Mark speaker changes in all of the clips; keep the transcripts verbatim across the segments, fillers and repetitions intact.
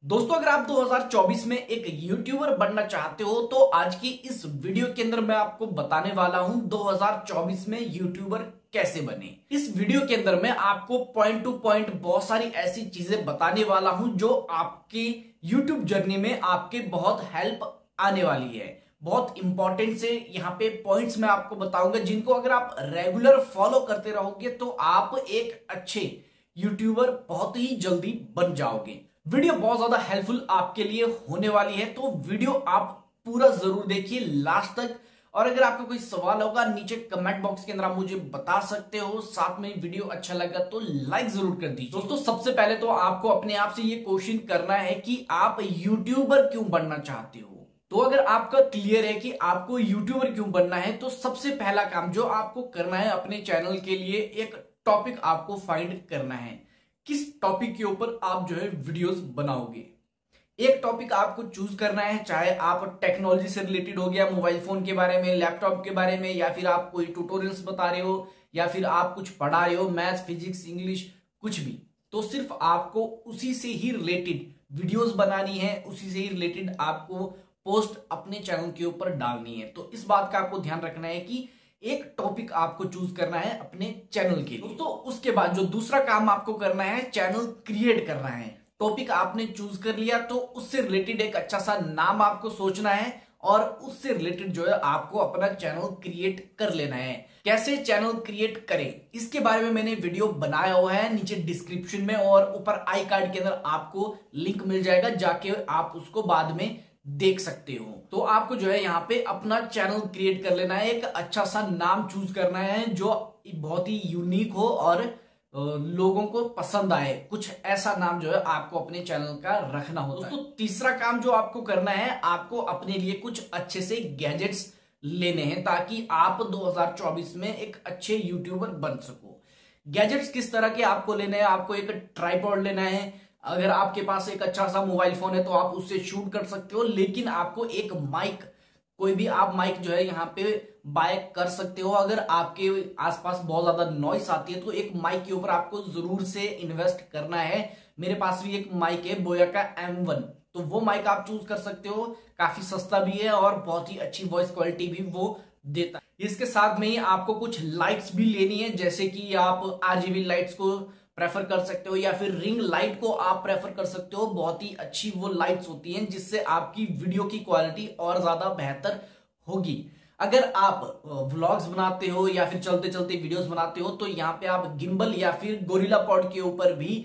Speaker 1: दोस्तों, अगर आप दो हज़ार चौबीस में एक यूट्यूबर बनना चाहते हो तो आज की इस वीडियो के अंदर मैं आपको बताने वाला हूं दो हज़ार चौबीस में यूट्यूबर कैसे बने। इस वीडियो के अंदर मैं आपको पॉइंट टू पॉइंट बहुत सारी ऐसी चीजें बताने वाला हूं जो आपकी यूट्यूब जर्नी में आपके बहुत हेल्प आने वाली है। बहुत इंपॉर्टेंट से यहाँ पे पॉइंट्स मैं आपको बताऊंगा जिनको अगर आप रेगुलर फॉलो करते रहोगे तो आप एक अच्छे यूट्यूबर बहुत ही जल्दी बन जाओगे। वीडियो बहुत ज्यादा हेल्पफुल आपके लिए होने वाली है, तो वीडियो आप पूरा जरूर देखिए लास्ट तक। और अगर आपका कोई सवाल होगा नीचे कमेंट बॉक्स के अंदर आप मुझे बता सकते हो। साथ में वीडियो अच्छा लगा तो लाइक जरूर कर दीजिए। दोस्तों, सबसे पहले तो आपको अपने आप से ये क्वेश्चन करना है कि आप यूट्यूबर क्यों बनना चाहते हो। तो अगर आपका क्लियर है कि आपको यूट्यूबर क्यों बनना है तो सबसे पहला काम जो आपको करना है, अपने चैनल के लिए एक टॉपिक आपको फाइंड करना है। किस टॉपिक के ऊपर आप जो है वीडियोस बनाओगे। एक टॉपिक आपको चूज करना है, चाहे आप टेक्नोलॉजी से रिलेटेड हो गया, मोबाइल फोन के बारे में, लैपटॉप के बारे में, या फिर आप कोई ट्यूटोरियल्स बता रहे हो, या फिर आप कुछ पढ़ा रहे हो, मैथ्स, फिजिक्स, इंग्लिश, कुछ भी। तो सिर्फ आपको उसी से ही रिलेटेड वीडियोस बनानी है, उसी से ही रिलेटेड आपको पोस्ट अपने चैनल के ऊपर डालनी है। तो इस बात का आपको ध्यान रखना है कि एक टॉपिक आपको चूज करना है अपने चैनल के लिए। तो उसके बाद जो दूसरा काम आपको करना है, चैनल क्रिएट करना है। टॉपिक आपने चूज कर लिया तो उससे रिलेटेड एक अच्छा सा नाम आपको सोचना है और उससे रिलेटेड जो है आपको अपना चैनल क्रिएट कर लेना है। कैसे चैनल क्रिएट करें इसके बारे में मैंने वीडियो बनाया हुआ है नीचे डिस्क्रिप्शन में, और ऊपर आई कार्ड के अंदर आपको लिंक मिल जाएगा, जाके आप उसको बाद में देख सकते हो। तो आपको जो है यहाँ पे अपना चैनल क्रिएट कर लेना है, एक अच्छा सा नाम चूज करना है जो बहुत ही यूनिक हो और लोगों को पसंद आए। कुछ ऐसा नाम जो है आपको अपने चैनल का रखना होता है। दोस्तों, तीसरा काम जो आपको करना है, आपको अपने लिए कुछ अच्छे से गैजेट्स लेने हैं ताकि आप दो हज़ार चौबीस में एक अच्छे यूट्यूबर बन सको। गैजेट्स किस तरह के आपको लेने हैं? आपको एक ट्राइपॉड लेना है। अगर आपके पास एक अच्छा सा मोबाइल फोन है तो आप उससे शूट कर सकते हो, लेकिन आपको एक माइक, कोई भी आप माइक जो है यहाँ पे बाय कर सकते हो। अगर आपके आसपास बहुत ज्यादा नॉइस आती है तो एक माइक के ऊपर आपको जरूर से इन्वेस्ट करना है। मेरे पास भी एक माइक है बोया का एम वन, तो वो माइक आप चूज कर सकते हो। काफी सस्ता भी है और बहुत ही अच्छी वॉइस क्वालिटी भी वो देता है। इसके साथ में ही आपको कुछ लाइट्स भी लेनी है, जैसे कि आप आरजीबी लाइट्स को प्रेफर कर सकते हो या फिर रिंग लाइट को आप प्रेफर कर सकते हो। बहुत ही अच्छी वो लाइट्स होती हैं जिससे आपकी वीडियो की क्वालिटी और ज्यादा बेहतर होगी। अगर आप व्लॉग्स बनाते हो या फिर चलते चलते वीडियोस बनाते हो तो यहाँ पे आप गिम्बल या फिर गोरिल्ला पॉड के ऊपर भी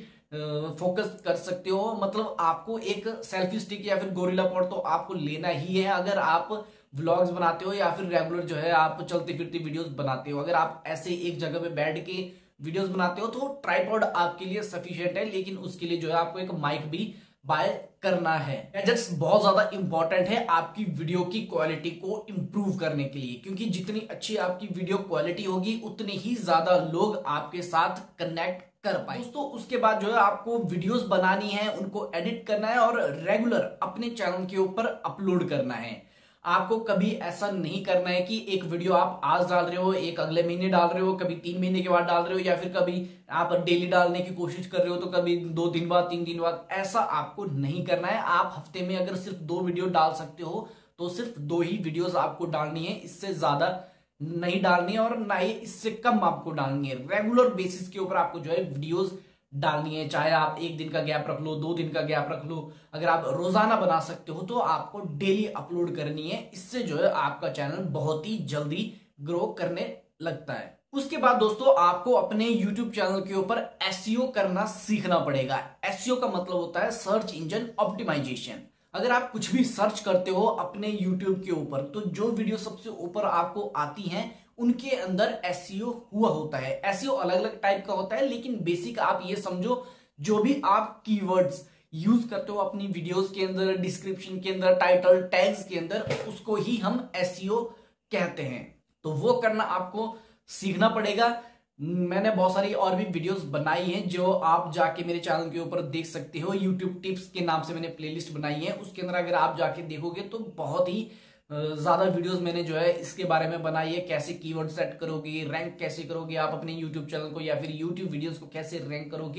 Speaker 1: फोकस कर सकते हो। मतलब आपको एक सेल्फी स्टिक या फिर गोरिल्ला पॉड तो आपको लेना ही है अगर आप व्लॉग्स बनाते हो या फिर रेगुलर जो है आप चलते फिरते वीडियोस बनाते हो। अगर आप ऐसे एक जगह पे बैठ के वीडियोस बनाते हो तो ट्राइपॉड आपके लिए सफिशिएंट है, लेकिन उसके लिए जो है आपको एक माइक भी बाय करना है। गैजेट्स बहुत ज्यादा इंपॉर्टेंट है आपकी वीडियो की क्वालिटी को इंप्रूव करने के लिए, क्योंकि जितनी अच्छी आपकी वीडियो क्वालिटी होगी उतने ही ज्यादा लोग आपके साथ कनेक्ट कर पाए। दोस्तों, उसके बाद जो है आपको वीडियोस बनानी है, उनको एडिट करना है और रेगुलर अपने चैनल के ऊपर अपलोड करना है। आपको कभी ऐसा नहीं करना है कि एक वीडियो आप आज डाल रहे हो, एक अगले महीने डाल रहे हो, कभी तीन महीने के बाद डाल रहे हो, या फिर कभी आप डेली डालने की कोशिश कर रहे हो तो कभी दो दिन बाद, तीन दिन बाद। ऐसा आपको नहीं करना है। आप हफ्ते में अगर सिर्फ दो वीडियो डाल सकते हो तो सिर्फ दो ही वीडियोस आपको डालनी है, इससे ज्यादा नहीं डालनी है और ना ही इससे कम आपको डालनी है। रेगुलर बेसिस के ऊपर आपको जो है वीडियोस डालनी है, चाहे आप एक दिन का गैप रख लो, दो दिन का गैप रख लो। अगर आप रोजाना बना सकते हो तो आपको डेली अपलोड करनी है। इससे जो है आपका चैनल बहुत ही जल्दी ग्रो करने लगता है। उसके बाद दोस्तों, आपको अपने यूट्यूब चैनल के ऊपर एसईओ करना सीखना पड़ेगा। एसईओ का मतलब होता है सर्च इंजन ऑप्टिमाइजेशन। अगर आप कुछ भी सर्च करते हो अपने यूट्यूब के ऊपर तो जो वीडियो सबसे ऊपर आपको आती हैं उनके अंदर एसईओ हुआ होता है। एसईओ अलग अलग टाइप का होता है, लेकिन बेसिक आप ये समझो, जो भी आप कीवर्ड्स यूज करते हो अपनी वीडियोस के अंदर, डिस्क्रिप्शन के अंदर, टाइटल टैग्स के अंदर, उसको ही हम एसईओ कहते हैं। तो वो करना आपको सीखना पड़ेगा। मैंने बहुत सारी और भी वीडियोस बनाई हैं जो आप जाके मेरे चैनल के ऊपर देख सकते हो। यूट्यूब टिप्स के नाम से मैंने प्लेलिस्ट बनाई है, उसके अंदर अगर आप जाके देखोगे तो बहुत ही ज्यादा वीडियोस मैंने जो है इसके बारे में बनाई है। कैसे कीवर्ड सेट करोगे, रैंक कैसे करोगे आप अपने यूट्यूब चैनल को, या फिर यूट्यूब वीडियोस को कैसे रैंक करोगे।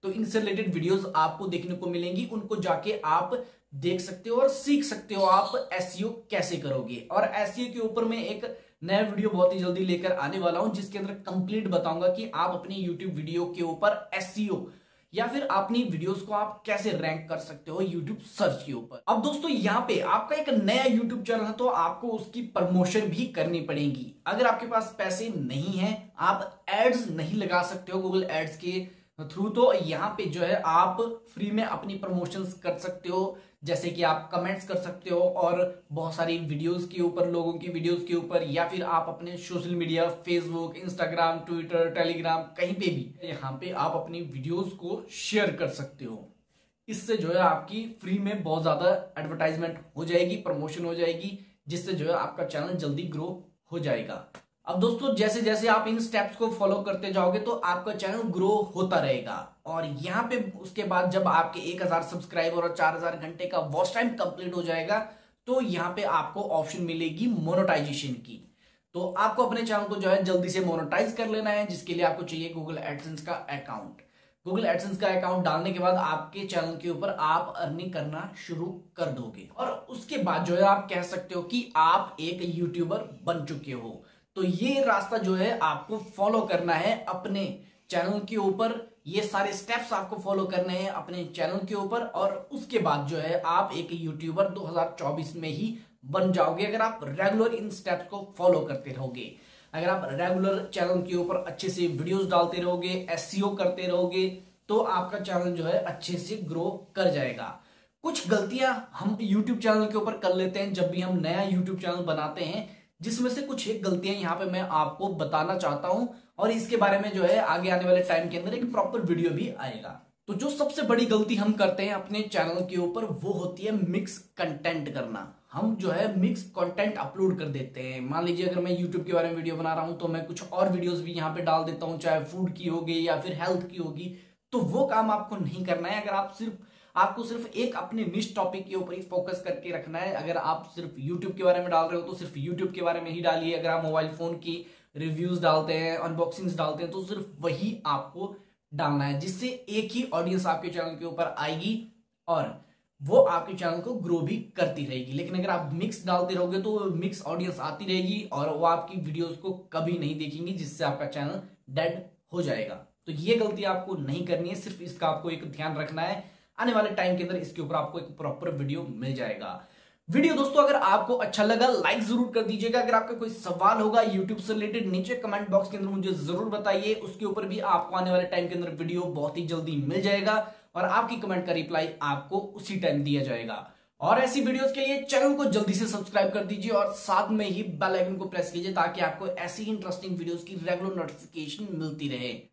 Speaker 1: तो इनसे रिलेटेड वीडियोस आपको देखने को मिलेंगी, उनको जाके आप देख सकते हो और सीख सकते हो आप एसईओ कैसे करोगे। और एसईओ के ऊपर मैं एक नया वीडियो बहुत ही जल्दी लेकर आने वाला हूं, जिसके अंदर कंप्लीट बताऊंगा कि आप अपनी यूट्यूब वीडियो के ऊपर एसईओ या फिर अपनी वीडियोस को आप कैसे रैंक कर सकते हो यूट्यूब सर्च के ऊपर। अब दोस्तों यहाँ पे आपका एक नया यूट्यूब चैनल है तो आपको उसकी प्रमोशन भी करनी पड़ेगी। अगर आपके पास पैसे नहीं है, आप एड्स नहीं लगा सकते हो गूगल एड्स के थ्रू, तो यहाँ पे जो है आप फ्री में अपनी प्रमोशंस कर सकते हो, जैसे कि आप कमेंट्स कर सकते हो और बहुत सारी वीडियोस के ऊपर, लोगों की वीडियोस के ऊपर, या फिर आप अपने social media Facebook, Instagram, Twitter, Telegram, कहीं पे भी यहाँ पे आप अपनी वीडियोस को शेयर कर सकते हो। इससे जो है आपकी फ्री में बहुत ज्यादा एडवर्टाइजमेंट हो जाएगी, प्रमोशन हो जाएगी, जिससे जो है आपका चैनल जल्दी ग्रो हो जाएगा। अब दोस्तों जैसे जैसे आप इन स्टेप्स को फॉलो करते जाओगे तो आपका चैनल ग्रो होता रहेगा। और यहाँ पे उसके बाद जब आपके एक हज़ार सब्सक्राइबर और चार हज़ार घंटे का वॉच टाइम कंप्लीट हो जाएगा तो यहाँ पे आपको ऑप्शन मिलेगी मोनेटाइजेशन की। तो आपको अपने चैनल को जो है जल्दी से मोनेटाइज कर लेना है, जिसके लिए आपको चाहिए गूगल एडसेंस का अकाउंट। गूगल एडसेंस का अकाउंट डालने के बाद आपके चैनल के ऊपर आप अर्निंग करना शुरू कर दोगे और उसके बाद जो है आप कह सकते हो कि आप एक यूट्यूबर बन चुके हो। तो ये रास्ता जो है आपको फॉलो करना है अपने चैनल के ऊपर, ये सारे स्टेप्स आपको फॉलो करने हैं अपने चैनल के ऊपर, और उसके बाद जो है आप एक यूट्यूबर दो हज़ार चौबीस में ही बन जाओगे अगर आप रेगुलर इन स्टेप्स को फॉलो करते रहोगे। अगर आप रेगुलर चैनल के ऊपर अच्छे से वीडियोस डालते रहोगे, एसईओ करते रहोगे, तो आपका चैनल जो है अच्छे से ग्रो कर जाएगा। कुछ गलतियां हम यूट्यूब चैनल के ऊपर कर लेते हैं जब भी हम नया यूट्यूब चैनल बनाते हैं, जिसमें से कुछ एक गलतियां यहाँ पे मैं आपको बताना चाहता हूं, और इसके बारे में जो है आगे आने वाले टाइम के अंदर एक प्रॉपर वीडियो भी आएगा। तो जो सबसे बड़ी गलती हम करते हैं अपने चैनल के ऊपर वो होती है मिक्स कंटेंट करना। हम जो है मिक्स कंटेंट अपलोड कर देते हैं। मान लीजिए अगर मैं यूट्यूब के बारे में वीडियो बना रहा हूं तो मैं कुछ और वीडियोस भी यहाँ पे डाल देता हूं, चाहे फूड की होगी या फिर हेल्थ की होगी। तो वो काम आपको नहीं करना है। अगर आप सिर्फ आपको सिर्फ एक अपने निश टॉपिक के ऊपर ही फोकस करके रखना है। अगर आप सिर्फ यूट्यूब के बारे में डाल रहे हो तो सिर्फ यूट्यूब के बारे में ही डालिए। अगर आप मोबाइल फोन की रिव्यूज डालते हैं, अनबॉक्सिंग्स डालते हैं, तो सिर्फ वही आपको डालना है, जिससे एक ही ऑडियंस आपके चैनल के ऊपर आएगी और वो आपके चैनल को ग्रो भी करती रहेगी। लेकिन अगर आप मिक्स डालते रहोगे तो मिक्स ऑडियंस आती रहेगी और वो आपकी वीडियोस को कभी नहीं देखेंगी, जिससे आपका चैनल डेड हो जाएगा। तो ये गलती आपको नहीं करनी है, सिर्फ इसका आपको एक ध्यान रखना है। आने वाले टाइम के अंदर इसके ऊपर आपको एक प्रॉपर वीडियो मिल जाएगा। वीडियो दोस्तों अगर आपको अच्छा लगा लाइक जरूर कर दीजिएगा। अगर आपका कोई सवाल होगा यूट्यूब से रिलेटेड नीचे कमेंट बॉक्स के अंदर मुझे जरूर बताइए, उसके ऊपर भी आपको आने वाले टाइम के अंदर वीडियो बहुत ही जल्दी मिल जाएगा और आपकी कमेंट का रिप्लाई आपको उसी टाइम दिया जाएगा। और ऐसी वीडियोस के लिए चैनल को जल्दी से सब्सक्राइब कर दीजिए और साथ में ही बेल आइकन को प्रेस कीजिए ताकि आपको ऐसी इंटरेस्टिंग वीडियोस की रेगुलर नोटिफिकेशन मिलती रहे।